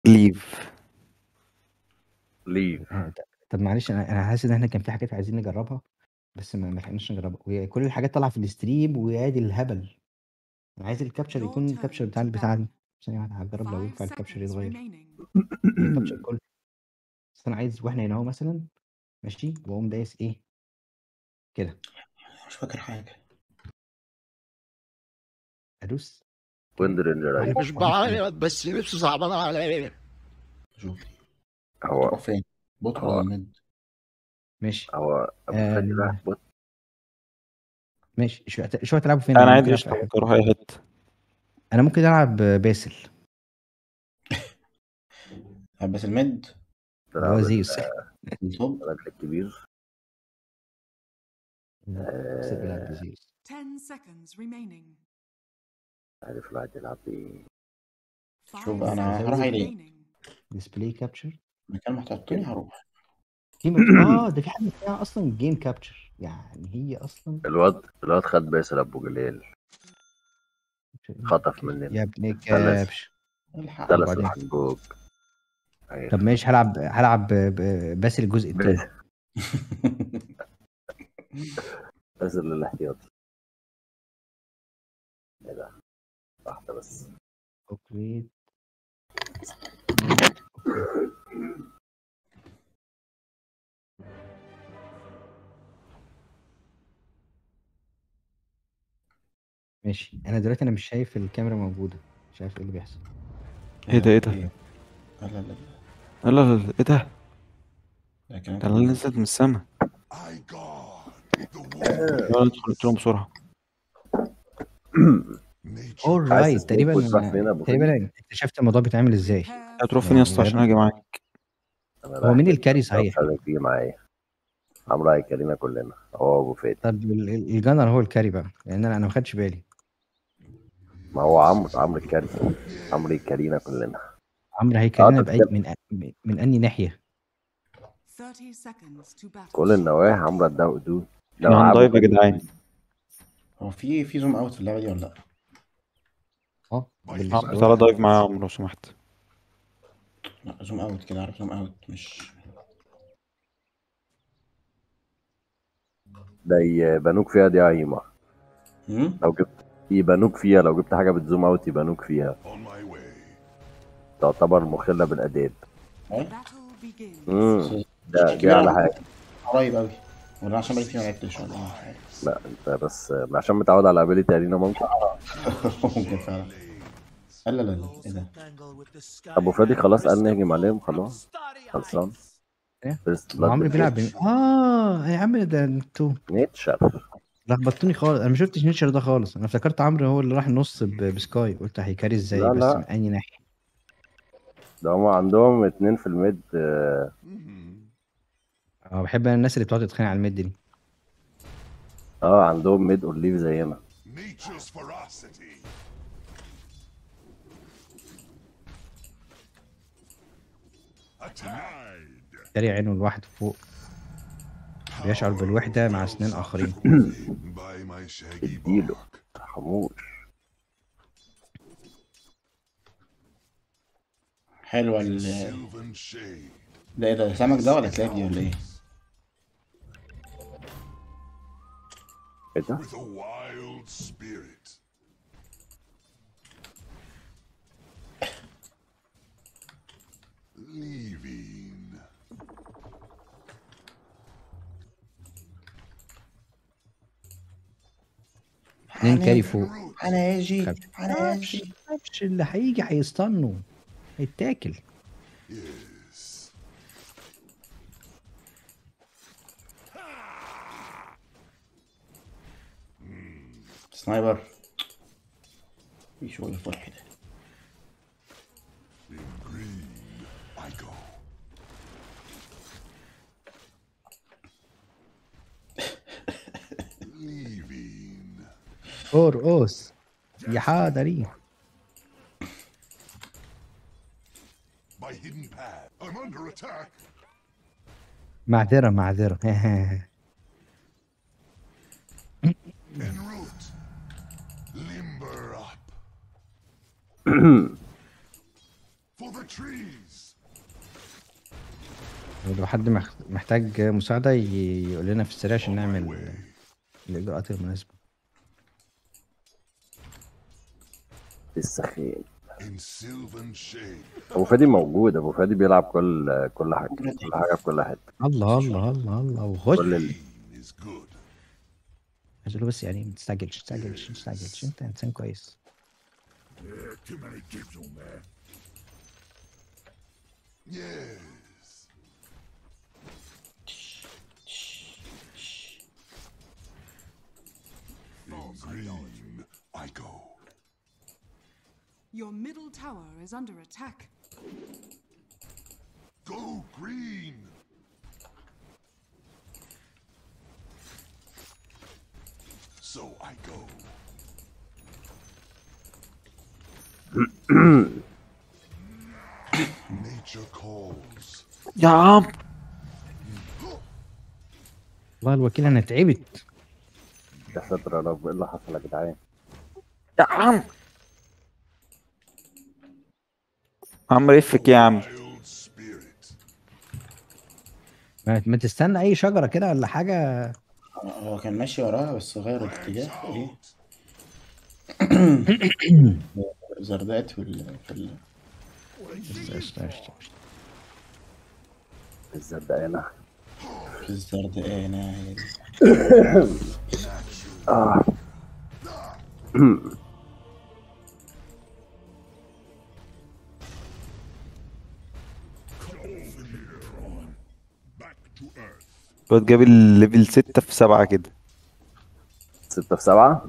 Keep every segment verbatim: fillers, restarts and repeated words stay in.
ليف ليف آه، ط- طب معلش انا انا حاسس ان احنا كان في حاجات عايزين نجربها بس ما ما لحقناش نجربها وكل الحاجات طالعه في الاستريم وادي الهبل. انا عايز الكابتشر يكون الكابتشر بتاع البتاع دي. ثانية واحدة هجرب لو ينفع الكابتشر يتغير الكابتشر كله. بس انا عايز واحنا هنا اهو مثلا ماشي واقوم دايس ايه كده مش فاكر حاجه. ادوس ويند رينجر واحنا ايوه. مش بعيط بس نفسي صعبان عليا. شوف هو تروح فين؟ بوت هو ولا ميد؟ ماشي. هو ابو فادي رايح آه بوت. ماشي شو شو هتلعبوا فين؟ انا انا ممكن عادي العب في قشطه اي حته. ممكن اروح اي حته. انا ممكن العب باسل بس الميد اللي هو تلعب زيوس. التوب. الراجل الكبير. لا باسل بيلعب بزيوس. ten seconds remaining. عارف الواحد يلعب بايه. شوف Five انا seconds هروح زود. عليه remaining. ديسبلاي كابتشر مكان ما تحطوني هروح. جيم اه ده في حاجه اسمها اصلا جيم كابتشر يعني هي اصلا الواد الواد خد باسل ابو جلال خطف مننا يا ابن ثلاث كابش. الحق طب ثلاث وبعدين الحجوج. طب ماشي هلعب هلعب ب- ب- باسل الجزء التاني. باسل الاحتياطي. ايه ده واحده بس. اوكي ماشي. انا دلوقتي انا مش شايف الكاميرا موجوده مش عارف ايه اللي بيحصل. ايه ده ايه ده؟ لا لا لا لا. لا لا لا ايه ده؟ ده كلام ده اللي نزلت من السما. يلا ندخل نقتلهم بسرعه. اول عايز رايت تسموك تقريبا وتروح فين يا ابو فادي؟ تقريبا اكتشفت الموضوع بيتعمل ازاي. هتروح فين يا اسطى عشان يعني اجي معاك؟ انا هو رايح مين جدا الكاري صحيح؟ مش عايزك تيجي معايا. عمرو هيكلمنا كلنا هو ابو فادي. طب ال- ال- الجنر هو الكاري بقى لان انا انا ما خدتش بالي. ما هو عمرو عمرو الكاري. عمرو يكلينا كلنا. عمرو اه هيكلمنا باي تتكلم من من, من اني ناحيه. thirty seconds to battle. كل النواحي عمرو اداه حدود. لو احنا ابو هنضايف يا فادي جدعان. هو في في زوم اوت في اللعبه دي ولا لا؟ اه عمرو بالسكور. تعالى ضايف معايا يا عمرو لو سمحت. لا زوم اوت كده، عارف زوم اوت مش ده يبانوك فيها دي عيمة. هم؟ لو جبت يبانوك فيها لو جبت حاجة بتزوم اوت يبانوك فيها. تعتبر مخلة بالآداب. ايه؟ Battle begins. امم ده دي على حاجة. قريب قوي ولا عشان بقالي كتير ما لعبتش ولا إيه؟ مش عارف. لا انت بس عشان متعود على ابيليتي ارينا ممكن. ممكن فعلا. لا لا لا ايه ده؟ ابو فادي خلاص قال نهجم عليهم خلاص. خلصان. ايه؟ فيرست ما عمرو بلاد بيلعب بين... اه يا عم ده انتوا نيتشر. لخبطتوني خالص. انا ما شفتش نيتشر ده خالص. انا افتكرت عمرو هو اللي راح النص ب- بسكاي. قلت هيكاري ازاي لا بس لا. من انهي ناحيه. ده هم عندهم اتنين في الميد. اه اه بحب انا الناس اللي بتقعد تتخانق على الميد دي. آه، عندهم ميد اوليف زينا. كاري عينه لوحده فوق بيشعر بالوحده مع اثنين اخرين. اديله حموش. حلوه ال ده ايه ده سمك ده ولا كلاب دي ولا ايه؟ ايه ده؟ اتنين كاري فوق. انا اجي كابش انا اجي كابش اللي هيجي هيستنوا هيتاكل. سنايبر في شغل فرح ده. ارقص يا حاضرين. معذرة معذرة. لو حد مح- محتاج مساعدة ي- يقول لنا في السريع عشان نعمل الإجراءات المناسبة. السخين ابو فادي موجود، ابو فادي بيلعب كل كل حاجه كل حاجه في كل حته. الله الله الله الله وخش. كل ال... عايز له بس يعني ما تستعجلش ما تستعجلش ما تستعجلش، انت انسان كويس. Your middle tower is under attack. Go green. So I go. Nature calls. يا عم والله الوكيل انا تعبت. يا ساتر يا رب، ايه اللي حصل يا جدعان؟ يا عم عم رفك يا عم. Wild spirit. ما ما تستنى اي شجرة كده ولا حاجة. هو كان ماشي وراها بس غير الاتجاه ايه. زردات في ال في ال قشطة قشطة قشطة. الزردقانه. في الزردقانة هي دي. اه Back to earth. الواد جاب الليفل ستة في سبعة كده. ستة في سبعة.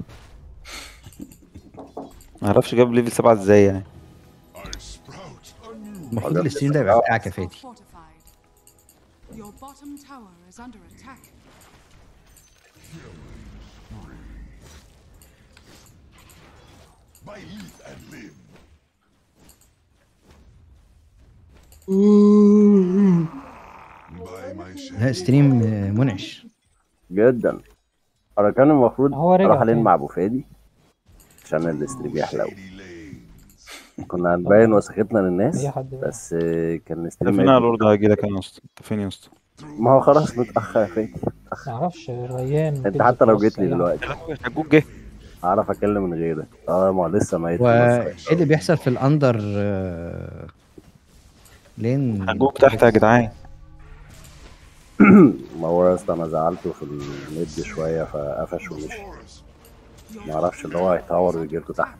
معرفش جاب ليفل سبعة ازاي يعني. I sprout anew. المفروض الاستريم ده يبقى بتاعك يا فادي. Fortified. Your bottom tower is under attack. By leaf and limb. By my لا shade. ستريم منعش. جدا. انا كان المفروض هو رجع اروح الين تاني. مع ابو فادي عشان الاستريم يحلو. Shady lanes. كنا هنبين وسختنا للناس اي حد بقى. بس كان انت الاستريم فين يا ميت. لورد؟ هجيلك انا يا اسطى. انت فين يا اسطى؟ ما هو خلاص متأخر يا فادي. معرفش ريان انت بيتزا حتى لو بلس جيت لي أي حاجة. دلوقتي حجوج جه. هعرف اتكلم من غيرك. اه ما هو لسه ميت. وايه اللي بيحصل في الاندر آه، لين حجوج تحت يا جدعان. ما هو يا اسطى انا زعلته في الميد شويه فقفش ومشي. Forest. ما اعرفش اللي هو هيتطور ويجي له تحت.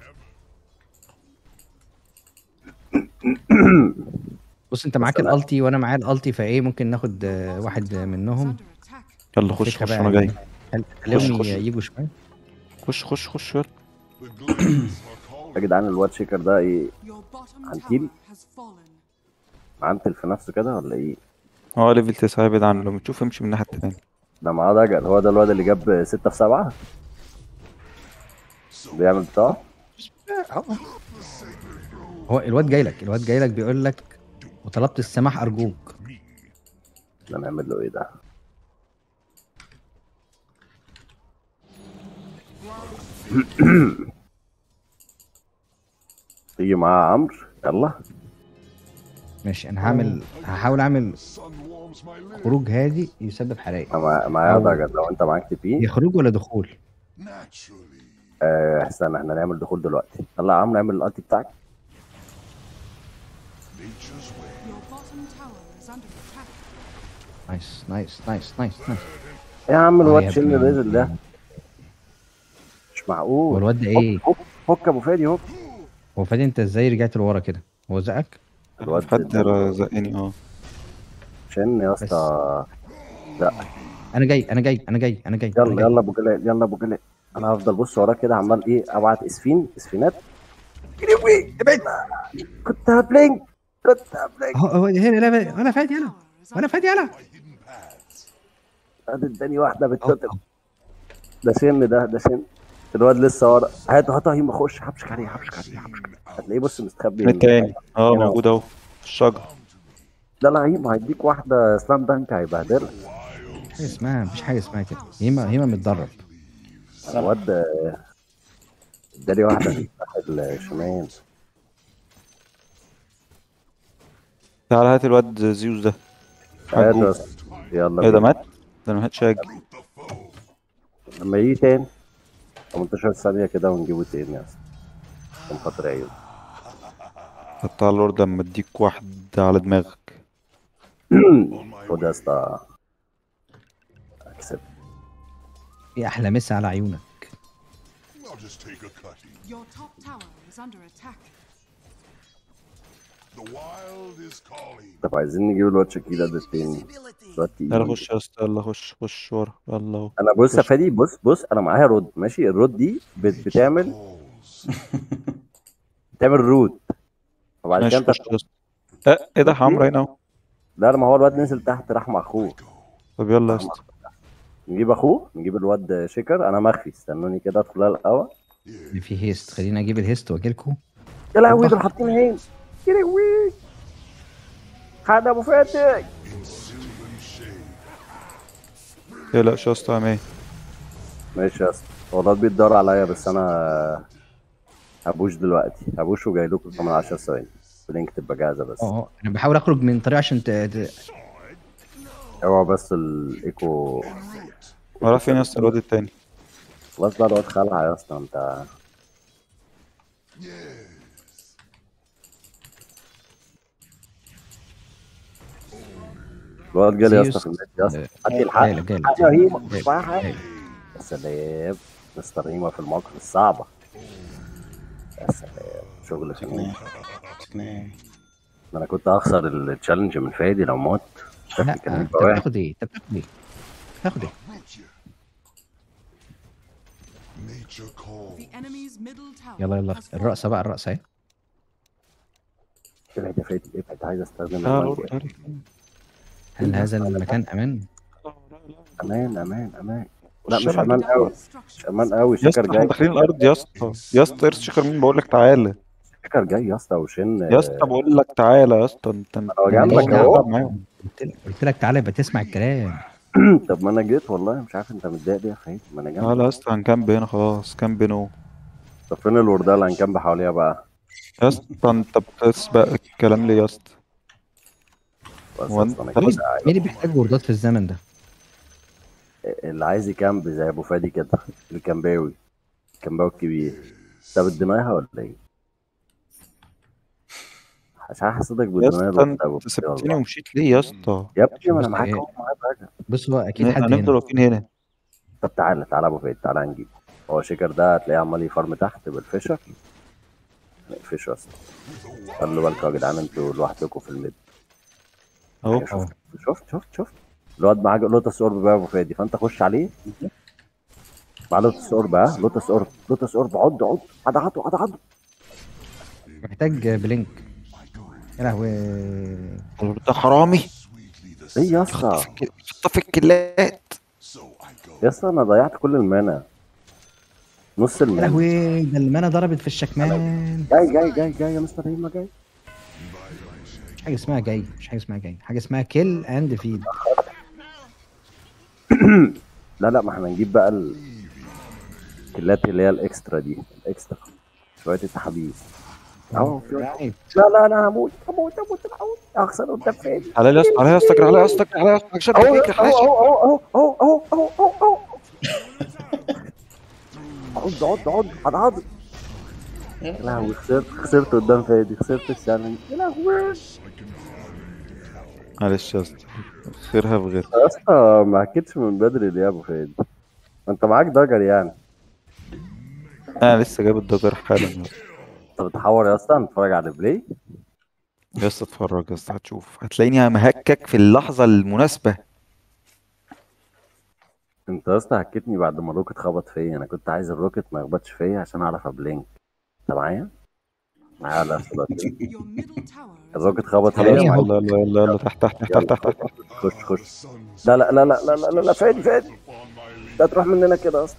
بص انت معاك بس أنا- الالتي وانا معايا الالتي، فايه ممكن ناخد آه، Bottom واحد tower is منهم. under attack. يلا خش الفكرة خش بقى انا جاي. خل- خش، خليهم خش. يجوا شويه. خش خش خش يلا. The glades are يا calling. جدعان الواد شيكر ده ايه؟ Your bottom هنتيل؟ tower has fallen. عنتل في نفسه كده ولا ايه؟ هو ليفل تسعة ابعد عنه، لما تشوف امشي من الناحية التانية. ده معاه دجل. هو ده الواد اللي جاب ستة في سبعة بيعمل بتاعه. هو الواد جاي لك، الواد جاي لك بيقول لك وطلبت السماح ارجوك. ده نعمل له ايه ده؟ تيجي معاه عمرو يلا. ماشي انا هعمل هحاول اعمل Sun warms my limbs. خروج هادي يسبب حرائق. أنا مع- معايا أو- دجل لو انت معاك تي بي. يا خروج ولا دخول؟ Naturally. آه، استنى احنا نعمل دخول دلوقتي. يلا يا عمرو اعمل الالتي بتاعك. Nature's way. Your bottom tower is under attack. نايس نايس نايس نايس نايس. إيه يا عم آه الواد يا شيل ابني. نزل ده مش هو معقول. الواد ده ايه؟ هوك هوك هوك ابو فادي هوك. هو فادي انت ازاي رجعت لورا كده؟ هو زقك؟ الواد حد ده زقني اه. شن يا اسطى. انا جاي انا جاي انا جاي انا جاي أنا يلا جاي. يلا ابو جلال يلا ابو جلال. انا هفضل بص وراك كده عمال ايه ابعت اسفين اسفينات. جريوي ابعد. كنت هبلينك كنت هبلينك. هو هو هنا لا ولا فادي يلا Tower is ولا under فادي يلا. By hidden paths. ادي اداني واحده أهو، بالتوتل. أهو. ده سن ده ده سن. الواد لسه ورا. هات هات اهي بخش هبشك عليه هبشك عليه هبشك عليه. هتلاقيه بص مستخبي. التاني اه هنا. موجود اهو في الشجرة. ده لعيب هيديك واحده سلام دانك هيبهدلك. مفيش حاجه اسمها مفيش حاجه اسمها كده. هيما هيما متدرب. الواد آه، اداني واحده في الناحية الشمال. تعالى هات الواد زيوس ده. هات حجوج. يا اسطى. يلا ايه ده بينا. مات؟ ده ما ماتش هاجي. لما يجي تاني تمنتاشر ثانية كده ونجيبه تاني يا اسطى عشان خاطر عيون. حتى على اللورد اما اديك واحد على دماغك. خد يا اسطى اكسب. في احلى مسا على عيونك. I'll just take a cutting. Your top tower is under attack. The wild is calling. طب عايزين نجيب الواد شاكيلا ده التاني. الواد يلا تقيل. خش يا اسطى، يلا خش خش ورا يلا اهو. انا بص يا خش. فادي، بص بص انا معايا رود ماشي. الرود دي بت- بتعمل Calls. بتعمل روت. وبعد كده ماشي انت خش يا اسطى. اه ايه ده حمرا هنا اهو. لا ما هو الواد نزل تحت راح مع اخوه. طب يلا يا اسطى. نجيب اخوه، نجيب الواد شيكر. انا مخفي، استنوني كده ادخل القهوه. اللي فيه هيست، خليني اجيب الهيست واجيلكوا. يا لهوي أوبا. دول حاطين هين. يا لهوي حد ابو فاتح. متقلقش يا اسطى عم ايه. ماشي يا اسطى. هو الواد بيتدور عليا بس انا هبوش دلوقتي. هبوش وجاي لكم كمان عشر ثواني. بلينك تبقى جاهزه بس. اه اه انا بحاول اخرج من طريق عشان ت... ت... اوعى بس الايكو. ورا فين يا اسطى الواد التاني؟ خلاص بقى الواد خلع يا اسطى انت. الواد جالي يا اسطى في النت يا اسطى. هات لي الحق. جايلك جايلك هات يا هيما مش جايلك. معايا حاجه. جايلك. يا سلام مستر هيما في المواقف الصعبه. يا سلام شغل فنان. شكلها ده انا كنت هخسر التشالنج من فادي لو مت. شكلي لا كان انت هيبقى واحد. بتاخد ايه؟ انت بتاخد ايه؟ بتاخد ايه؟ Nature calls. The enemy's middle tower يلا يلا has fallen. الرقصه بقى، الرقصه اهي. ابعد يا فادي ابعد. عايز استخدم اه المانجا. لورد تعالى. هل هذا المكان امان؟ امان امان امان. لا مش الشمال. امان قوي. مش امان قوي. يا اسطى شكر احنا جاي. داخلين الارض يا اسطى. يا اسطى ارس شكر مين بقول لك تعالى. شكر جاي يا اسطى وشن. يا اسطى بقول لك تعالى يا اسطى. انت انت هو ماليش جنبك دعوة. اهو. معاهم. قلت لك قلت لك تعالى يبقى تسمع الكلام. طب ما انا جيت والله. مش عارف انت متضايق ليه يا خير. ما انا جنبك. تعالى يا اسطى هنكامب هنا خلاص. كامب نو. طب فين الوردة اللي هنكمل حواليها بقى؟ يا اسطى انت بتسبق الكلام ليه يا اسطى؟ بس هو أصل أنا انت- كده مين عايز- اللي بيحتاج وردات في الزمن ده؟ اللي عايز يكامب زي ابو فادي كده. الكامباوي. الكامباوي الكبير. انت بتدينايها ولا ايه؟ عشان حسيتك يا بتدينايها اسطى الوقت ابو انت فادي سبتني والله. ومشيت ليه يا اسطى؟ يا ابني ما انا بص معاك ايه، اهو معاك حاجه. بص هو اكيد حد هنفضل هنا. واقفين هنا. طب تعالى تعالى ابو فادي تعالى نجيب. هو شكر ده هتلاقيه عمال يفرم تحت بالفشر. فيش اصلا. خلوا بالكم يا جدعان انتوا لوحدكم في الميد. اهو شفت شفت شفت شفت الواد معاه لوتس اورب بقى ابو فادي. فانت خش عليه مع لوتس اورب. ها لوتس اورب لوتس اورب. عض عض عض عض عض. محتاج بلينك. يا لهوي. ده حرامي. ايه يا اسطى؟ حطها في الكلات. يا اسطى انا ضيعت كل المانا. نص يا المانا. لهوي ده المانا ضربت في الشكمان. جاي جاي جاي جاي يا مستر هيما جاي. مش حاجه اسمها جاي، مش حاجه اسمها جاي، حاجه اسمها كيل اند فيد. لا لا ما احنا نجيب بقى الكلات اللي هي الاكسترا دي. الاكسترا شويه التحابيس اهو. رايت. لا لا انا هموت هموت هموت هموت. اخسر قدام فادي. على يا اسطى على يا اسطى على يا اسطى على يا اسطى شد اهو فيك يا اهو حاشا. اهو اهو اهو اهو اهو اهو. عض عض عض عض عض. يا لهوي خسرت خسرت قدام فادي. خسرت الشالنج. يا لهوي معلش يا اسطى خيرها بغير. يا اسطى ما حكيتش من بدري ليه يا ابو فادي؟ ما انت معاك دجر يعني. انا لسه جايب الدجر حالا. انت بتحور يا اسطى. نتفرج على البلاي. يا اسطى اتفرج يا اسطى هتشوف. هتلاقيني مهكك في اللحظة المناسبة. انت يا اسطى حكيتني بعد ما الروكت خبط فيا. انا كنت عايز الروكت ما يخبطش فيا عشان اعرف ابلينك. انت معايا؟ معايا على دلوقتي. Your middle tower is الروكت خبط يعني فيا. ايه يلا يلا يلا يلا تحت تحت تحت تحت تحت تحت. خش خش. لا لا لا لا لا لا لا, لا. فادي فادي. لا تروح مننا كده يا اسطى.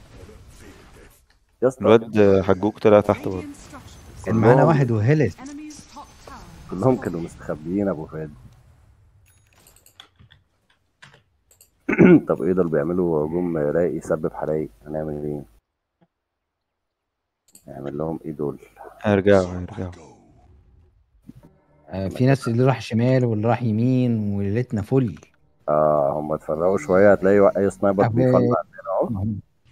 يا اسطى الواد حجوج طلع تحت برضه. radiant structures. كان معانا واحد وهلس. Enemy's top tower. كلهم كانوا مستخبيين ابو فادي. طب ايه دول بيعملوا هجوم رايق يسبب حرايق. هنعمل ايه؟ نعمل لهم ايه دول؟ هيرجعوا هيرجعوا. آه، في ناس اللي راح شمال واللي راح يمين وليلتنا فل. اه هم اتفرقوا شويه، هتلاقي اي سنايبر بيخلع أهو. عندنا اهو.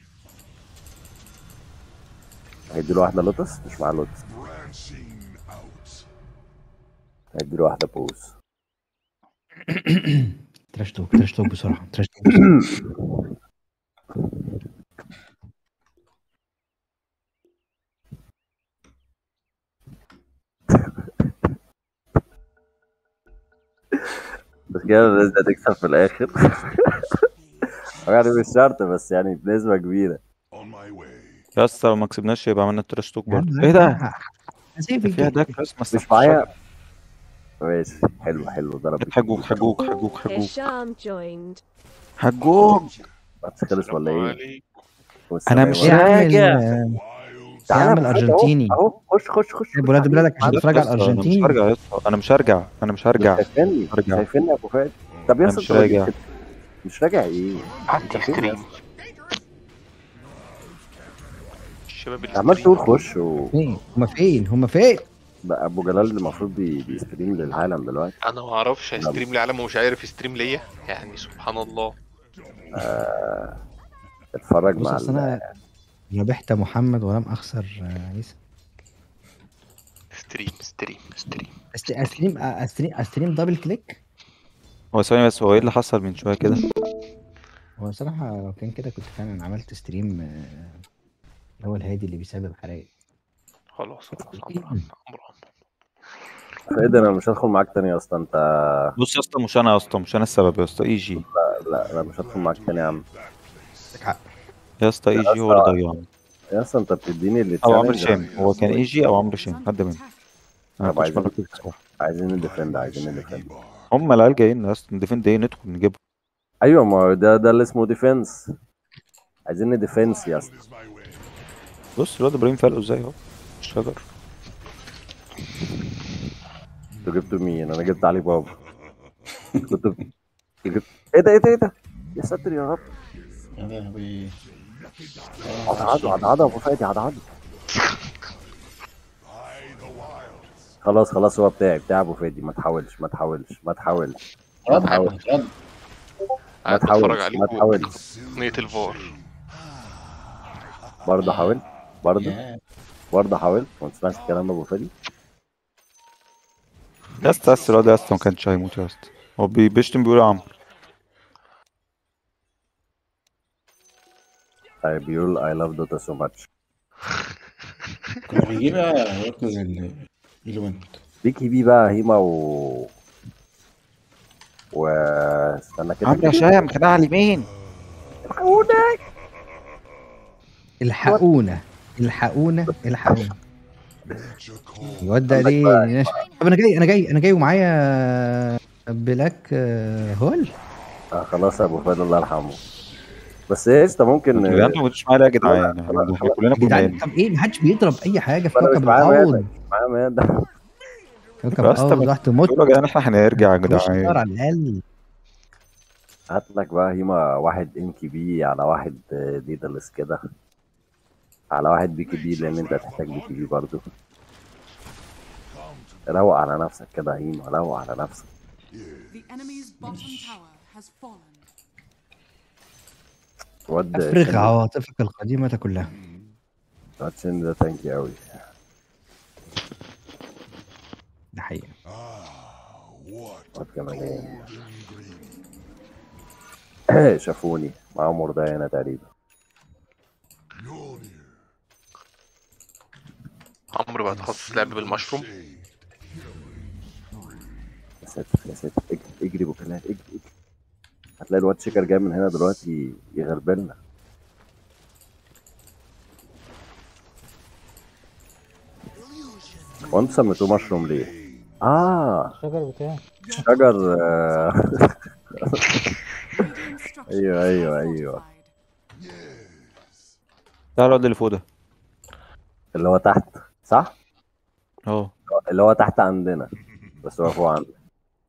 هيديله واحده لوتس، مش معاه لوتس. Branching out. هيديله واحده بوز. تراش توك تراش توك بسرعه تراش توك بسرعه. بس كده الناس دي هتكسب في الاخر. يعني مش شرط بس يعني بنسبه كبيره. On my way. يا اسطى لو ما كسبناش يبقى عملنا التراش توك يا عم برضه. ايه ده؟ هسيب ده فيها الجيم. داك بس ما مش استفدتش معايا. حاجة. ماشي حلو حلو ضرب. حجوك حجوك حجوك حجوك Hisham joined. حجوك. ماتش خلص ولا ايه؟ عليك. انا مش ايه يا عم راجع. ال- Wild. يا عم أبو فهد أهو، الارجنتيني. اهو خش خش خش يا خش ولاد عليه. بلادك عشان يا تتفرج على اسطى انا مش الارجنتين. هرجع يا اسطى، انا مش هرجع انا مش مش هرجع. شايفني هرجع. شايفني يا ابو فهد. طب يا انا اسطى مش انت ما جيتش- راجع. مش راجع ايه؟ عندي فين يا ستريم. الشباب انت عمال الستريم. تقول خش و فين هما فين هما فين بقى ابو جلال اللي المفروض بي... بيستريم للعالم دلوقتي. انا ما اعرفش هيستريم لعالم ومش عارف يستريم ليا، يعني سبحان الله. آه... اتفرج بص مع اصل ال... انا ربحت محمد ولم اخسر آه، عيسى. ستريم ستريم ستريم. أست- استريم استريم استريم دبل كليك. هو ثواني بس، هو ايه اللي حصل من شويه كده؟ هو صراحة لو كان كده كنت فعلا عملت ستريم آه، اللي هو الهادي اللي بيسبب حرائق. خلاص خلاص امر امر امر ايه ده؟ انا مش هدخل معاك تاني يا اسطى انت. بص يا اسطى، مش انا يا اسطى، مش انا السبب يا اسطى، اي جي. لا انا مش هدخل معاك تاني يا عم. عندك حق. يا اسطى اي جي هو اللي ضيعني. يا اسطى انت بتديني اللي او عمرو شام، هو كان اي جي او عمرو شام، حد منهم. انا طب كنتش عايزين مركز بصراحه. عايزين نديفند عايزين نديفند. هم العيال جايين يا اسطى، نديفند ايه؟ ندخل نجيبهم. ايوه ما هو ده ده اللي اسمه ديفنس. عايزين نديفنس يا اسطى. Is my way. بص الواد ابراهيم فلقه ازاي اهو الشجر. انتوا جبتوا مين؟ انا جبت علي بابا. كنت جبت ايه ده ايه ده ايه ده؟ يا ساتر يا رب. يا لهوي. عضعضوا عضعضوا يا ابو فادي عضعضوا. By the wilds. خلاص خلاص هو بتاعي بتاع ابو فادي. ما تحاولش ما تحاولش ما تحاولش رد حاول. رد. ما قاعد بتفرج تحاولش عليكم ما تحاولش. تقنية الفار. برضه حاول برضه يا برضه حاول. ما تسمعش الكلام ابو فادي. يا اسطى بس الواد يا اسطى ما كانش هيموت يا اسطى، هو بي- بيشتم بيقول يا عمرو. طيب بيقول I love Dota so much. كنا بيجيبها يركز ال الوينت. بيكي بي بقى هيما و و استنى كده عمرو هشام خدها على اليمين. الحقونا الحقونا الحقونا. Nature calls. الواد ده ليه ناش- طب انا جاي انا جاي انا جاي ومعايا بلاك آه، هول. آه خلاص يا ابو فادي الله يرحمه. بس ايش انت ممكن يا انتوا ما كنتوش معايا ليه يا جدعان؟ خلاص، احنا خلاص. كلنا يا كنا جدعان قايلين. طب ايه محدش بيضرب اي حاجه في انا مش كوكب معايا ماده العوض. مش معايا ماده. كوكب يا اسطى العوض ما رحت موت. تقولوا يا جدعان احنا هنرجع يا مش طار جدعان. على الاقل. هات لك بقى هيما واحد ام كي بي على واحد آه، ديدلس كده على واحد بي كي بي لان انت هتحتاج بي كي بي برضه. روق على نفسك كده يا هيما روق على نفسك. The enemy's bottom tower has fallen. واد افرغ شن- عواطفك القديمه كلها. واد شن ده تانكي قوي. ده حقيقه. Ah, what واد كمان golden green. ايه. شافوني معاه مردانة تقريبا. Mjolnir. عمرو بقى تخصص لعب بالمشروم. Shade. يا ساتر يا ساتر اجري اجري بوكلات اجري اجري. هتلاقي الواد شيكر جاي من هنا دلوقتي يغربلنا. هو انتوا سميتوه مشروم ليه؟ اه الشجر بتاعي. شجر آه، Structure ايوه ايوه ايوه fortified. تعال الواد اللي فوق ده اللي هو تحت صح؟ اهو. اللي هو تحت عندنا بس هو فوق عندنا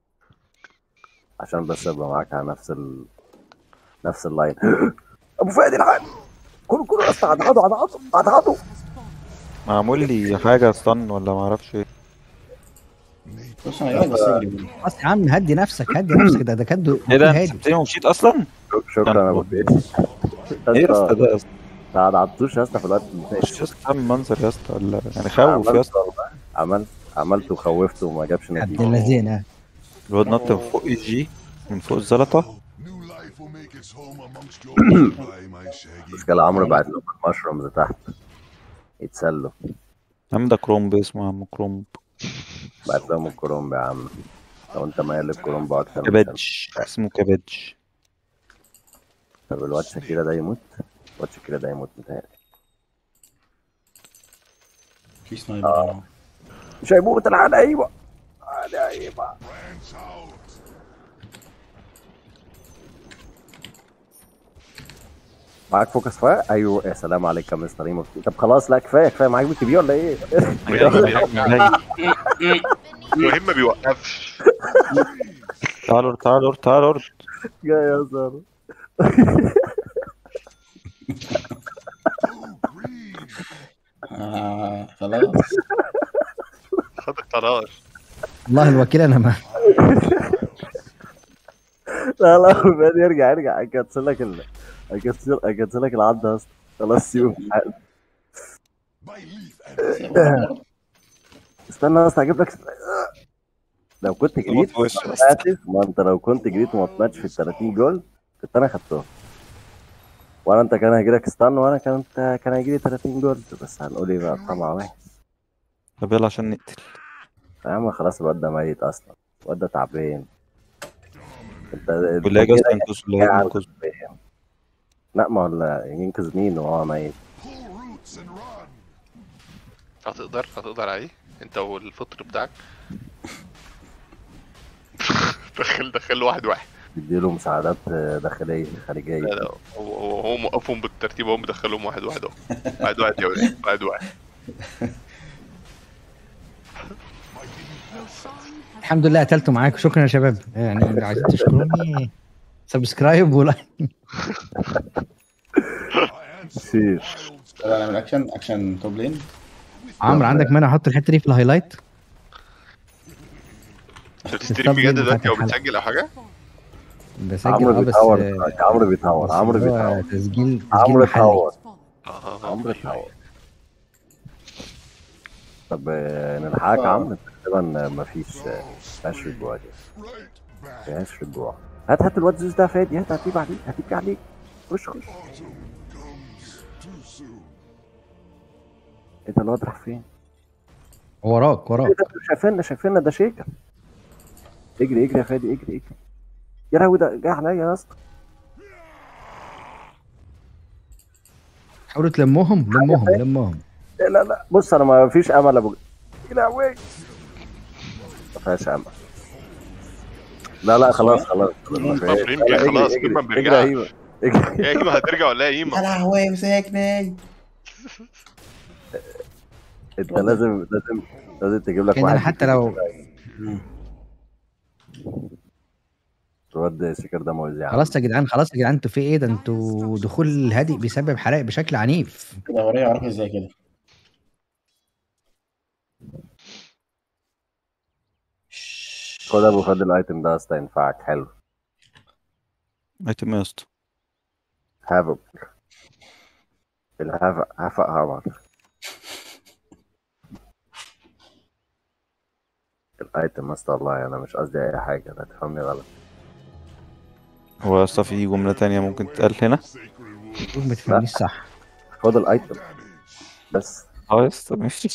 عشان بس ابقى معاك على نفس ال... نفس اللاين. ابو فادي الحق كله كله يا اسطى عضعضه عضعضه عضعضه. معمول لي حاجه استن ولا ما اعرفش ايه. بص انا جايلك بس اجري. خلاص يا عم هدي نفسك هدي نفسك ده ده كده ايه ده انت هادي. سبتني ومشيت اصلا؟ شكرا يا ابو فيت. ايه يا اسطى ده يا اسطى؟ ما عضعتوش يا اسطى في الوقت مش اللي يا اسطى عامل منظر يا اسطى ولا يعني خوف يا عملت اسطى. والله عملت عملت وخوفته وما جابش عبد نتيجه. اللذين. الواد نط من فوق الجي من فوق الزلطه. New life will make its home amongst your by my shaggy. مشكلة عمرو بعت لهم المشرومز تحت يتسلوا. يا عم ده كرومب اسمه يا عم كرومب. بعت لهم الكرومب يا عم لو انت مايل للكرومب اكتر من كبدج الشمس. اسمه كبدج. طب الواد شاكيرا ده يموت. الواد شاكيرا ده يموت متهيألي. في سنايبر. مش هيموت العنايبة عنايبة. Glance out. معاك فوكس فاير؟ ايوه يا سلام عليك يا مستر ايمو. طب خلاص لا كفايه كفايه معاك بي كي بي ولا ايه؟ المهم ما بيوقفش. تعالوا تعالوا تعالوا. جاي يا زهر. آه خلاص. خد القرار. والله الوكيل انا ما لا لا بقى يرجع يرجع اكنسل لك ال اكنسل اكنسل لك العد يا اسطى. خلاص سيبه في حاله. My leaf and استنى بس هجيب لك. لو كنت جريت في وشه بس. اسف ما انت لو كنت جريت وما طلعتش في ال ثلاثين جول كنت انا خدتهم. ولا انت كان هيجي لك استن وانا كانت كان هيجي لي ثلاثين جول. بس هنقول ايه بقى طمع وحش. طب يلا عشان نقتل. يا عم خلاص الواد ده ميت اصلا. الواد ده تعبان. انت ولا انت جاز كده تنقذ ولا قاعد ينقذ. تعبان. لا ما هو ينقذ مين وهو ميت. pull roots and run. هتقدر هتقدر عليه انت والفطر بتاعك. دخل دخل واحد واحد. بيديله مساعدات داخليه خارجيه. لا لا هو هو هو موقفهم بالترتيب، هو مدخلهم واحد واحد اهو. واحد واحد يا ولاد واحد واحد. الحمد لله قتلته معاك. شكرا يا شباب يعني لو عايزين تشكروني سبسكرايب ولايك. شير. طب انا من اكشن اكشن توب لين. عمرو عندك مانع احط الحته دي في الهايلايت؟ انت بتستريم بجد دلوقتي او بتسجل او حاجه؟ بسجل عمرو اه بس بيتهور عمرو بيتهور عمرو هو بيتهور تسجيل عمرو تسجيل محلي. بيتهور اه عمرو بيتهور. طب آه، نلحقك يا عمرو. تقريبا مفيش مفيهاش رجوع دي. مفيهاش رجوع. هات هات الواد زوز ده فادي. هات هتيجي عليك هتيجي عليك. خش خش. ايه ده الواد راح فين؟ وراك وراك. ايه ده شايفيننا شايفيننا ده شيكر. اجري اجري يا فادي اجري اجري. يا لهوي ده جه عليا يا اسطى. حاولوا تلموهم لموهم لموهم. لا لا لا بص انا ما فيش امل يا ابو. يا لهوي ما فيهاش امل. لا لا خلاص خلاص ما فيهاش. طب يمكن خلاص اجري ما اجري بيرجعش. اجري اجري. يا ايما هترجع ولا ايه يا يا ايما؟ لهوي مسكني. انت لازم لازم لازم تجيب لك يعني واحد. انا حتى لو الواد شيكر ده موزع يا عم. خلاص يا جدعان خلاص يا جدعان انتوا في ايه ده؟ انتوا دخول الهادئ بيسبب حرائق بشكل عنيف. كده وريه اعرف ازاي كده. خد ابو خد الايتم ده يا اسطى ينفعك حلو. ايتم يا اسطى. هافك الهفق هفق هبر. الايتم ما شاء الله انا مش قصدي اي حاجه لا تفهمني غلط. هو يا اسطى في جملة تانية ممكن تتقال هنا؟ شوف ما تفهمنيش صح. خد الايتم بس. اه يا اسطى ماشي.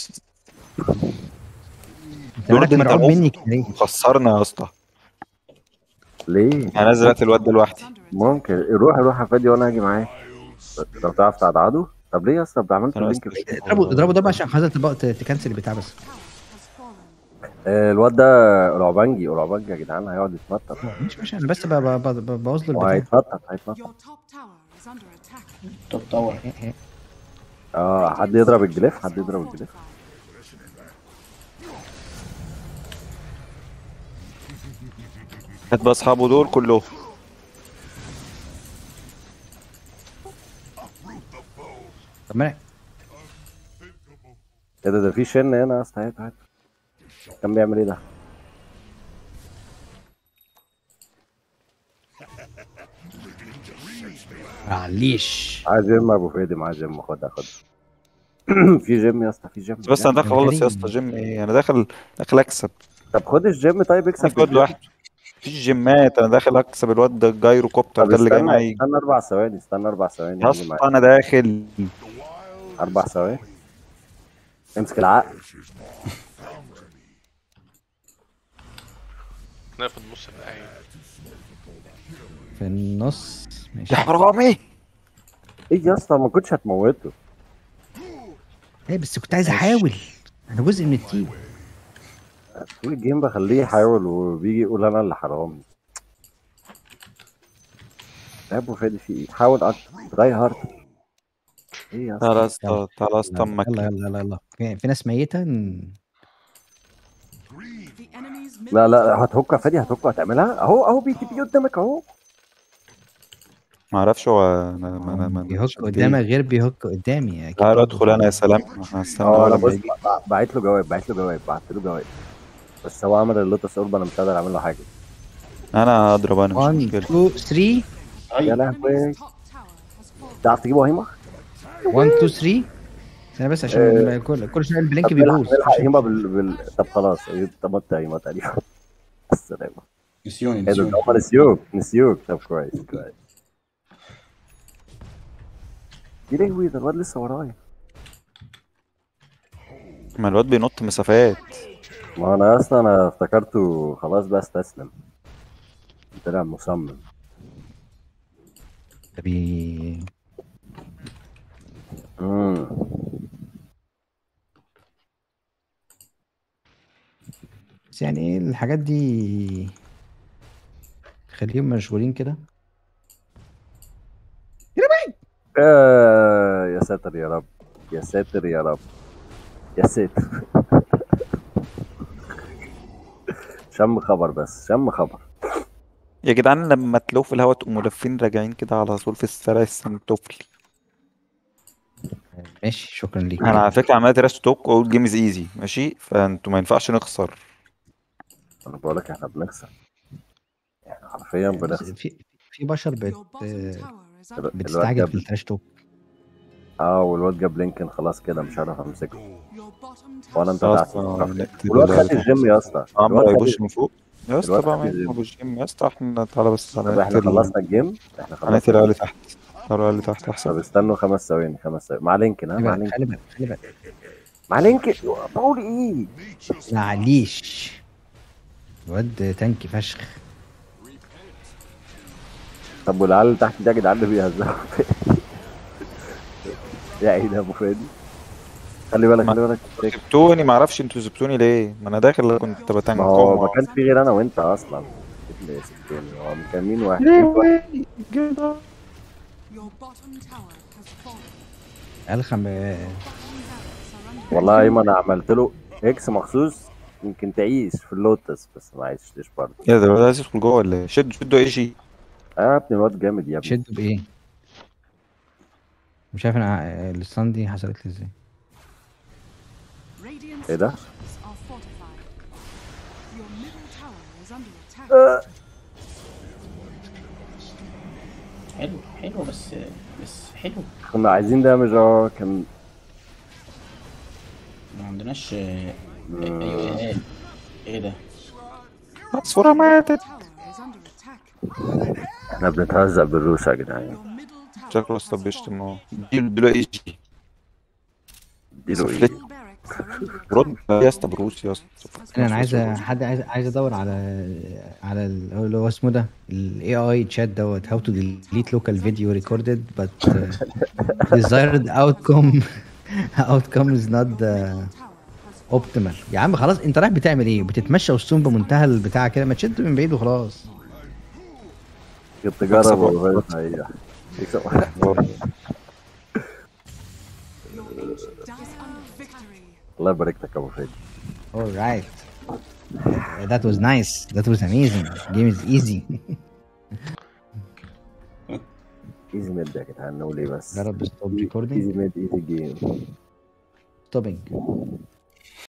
انت مالك مرعوب مني كده ليه؟ مخسرنا يا اسطى. ليه؟ انا نزلت الواد ده لوحدي. ممكن يروح يروح يا فادي وانا هاجي معاه. لو تعرف تعضعضه. طب ليه يا اسطى عملت أنا اللينك أصلاً- في اضربوا اضربوا ضربه عشان خاطر تبقى تكنسل البتاع بس. آه، الواد ده العبنجي العبنجي يا جدعان هيقعد يتنطط. مش مش انا بس ب- ب- ب- ببوظ له البتاع. وهيتنطط هيتنطط. Your top tower is under attack. توب تاور. اه حد يضرب الجليف حد يضرب الجليف. هات بقى اصحابه دول كلهم. طب ما ايه ده ده في شن هنا يا اسطى. هات هات. كان بيعمل ايه ده؟ معليش. معاه جيم ابو فادي، معاه جيم، خدها خدها. في جيم يا اسطى، في جيم. بس انا لا، داخل اخلص يا كريم. اسطى جيم ايه؟ انا داخل داخل اكسب. طب خد الجيم، طيب اكسب انا في كود الجيم. لوحده. مفيش جيمات، انا داخل اكسب الواد ده الجايرو كوبتر طب ده اللي جاي استنى معايا. استنى اربع ثواني، استنى اربع ثواني يا يجي اسطى معايا. انا داخل. اربع ثواني. امسك العقل. انا في النص النهائي. في النص ماشي. يا حرامي. ايه يا اسطى، ما كنتش هتموته. ايه بس كنت عايز ماشي. احاول، انا جزء من التيم. طول الجيم بخليه يحاول وبيجي يقول انا اللي حرامي. يا ابو فادي في ايه؟ حاول اكتر، تراي هارد. ايه يا تعالى يا اسطى؟ اسطى، تعالى يا اسطى يلا امك. يلا يلا يلا. في, في ناس ميتة. ن- The enemy's middle لا لا tower لا، هتهك يا has فادي، fallen. هتهك هتعملها اهو اهو، بي تي بي قدامك اهو. ما اعرفش هو انا ما انا ما بيهك شديت. قدامك غير بيهك قدامي اكيد تعالى برضه. ادخل انا يا سلام. احنا هنستنى اه هو انا لما بص، يجي. ب- بعت له جواب، بعت له جواب، بعت له جواب. بس هو عمل اللوتس اورب، انا مش قادر اعمل له حاجه. انا هضرب، انا مش واحد مشكله. اتنين تلاتة. يا ايوه لهوي، Enemy's top tower has fallen. تعرف تجيبه هيما؟ واحد اتنين تلاتة. ثانية بس عشان آه، كل كل شوية البلينك طب نلحق بيبوظ. نلحق هيما بال... بال... طب خلاص، طب مت هيما تقريبا. السلامه. نسيوني ايه ده، نسيوني. هم نسيوك نسيوك. طب كويس كويس. يا لهوي، ده الواد لسه ورايا. ما الواد بينط مسافات. ما انا اصلا انا افتكرته خلاص بقى استسلم، طلع مصمم. ده بي امم بس يعني ايه الحاجات دي، خليهم مشغولين كده. آه يا ساتر يا رب، يا ساتر يا رب، يا ساتر. شم خبر، بس شم خبر. يا جدعان لما تلو في الهوا تقوموا لافين راجعين كده على طول في السرع السنتوفل. ماشي شكرا ليك. انا على فكره عملت راش توك واقول جيم از ايزي ماشي، فانتوا ما ينفعش نخسر. انا بقول لك احنا بنخسر، احنا حرفيا بس بنخسر. في في بشر بت Your bottom tower is under الواد بتستعجل جاب في التراش توك. اه والواد جاب لينكن، خلاص كده مش عارف امسكه. your bottom ولا tower. انت خلاص تحت. نقتل والواد اللي خد تحت. الجيم يا اسطى، عمرو الواد خد هيبوش من فوق يا اسطى الواد بقى، خد ما الجيم. ينفعش الجيم يا اسطى. احنا تعالى بس طب احنا هنقتل خلصنا الجيم، احنا خلصنا هنقتل اللي الجيم. تحت. تعالوا اللي تحت طب احسن. استنوا خمس ثواني، خمس ثواني مع لينكن. ها خلي مع بالك لينكن، خلي بالك خلي بالك. مع لينكن. بقول ايه؟ معليش الواد تانكي فشخ. طب والعيال اللي تحت دي يا جدعان اللي بيهزقوا يا عيني يا ابو فادي، خلي بالك ما- خلي بالك. سبتوني، ما اعرفش انتوا سبتوني ليه؟ ما انا داخل كنت ما بتنكم. هو ما كانش في غير انا وانت اصلا. إيه اللي سبتوني؟ هو كان مين واحد؟ Your bottom tower has fallen. الخم. Bottom barracks are under والله ايمن انا عملت له اكس مخصوص يمكن تعيش في اللوتس، بس ما عيشتش برضه. يا ده الواد عايز يدخل جوه ولا ايه؟ شد شدوا ايش؟ اه يا ابني الواد جامد يا ابني. شدوا بايه؟ مش عارف انا الستان دي حصلت لي ازاي. Radiant ايه ده؟ structures are fortified. Your middle tower is under attack. حلو حلو بس بس حلو. كنا عايزين دامج. اه كان ما عندناش. آه، ايوه ايه ايه ده؟ عصفورة ماتت. Tower is under attack. احنا بنتهزق بالروس يا جدعان. Your middle tower شكله has اصلا fallen. بيشتم اهو. اديله اديله ايش؟ اديله ايه؟ فليك. Middle barracks are under رد attack. يا اسطى بروس يا اسطى. انا انا عايز حد عايز عايز ادور على على ال- اللي هو اسمه ده الاي اي تشات دوت how to delete local video recorded but uh, desired outcome outcome is not uh, optimal. يا عم خلاص انت رايح بتعمل ايه؟ بتتمشى وسطهم بمنتهى البتاع كده، ما تشد من بعيد وخلاص. كنت تجرب والله صحيح. يكسب. Your ancient dies under victory. الله يبارك لك يا ابو فادي. alright that was nice, that was amazing, game is easy. ايزي ميد يا جدعان، نقول ايه بس؟ جرب stop ايزي recording ميد ايزي جيم. stopping.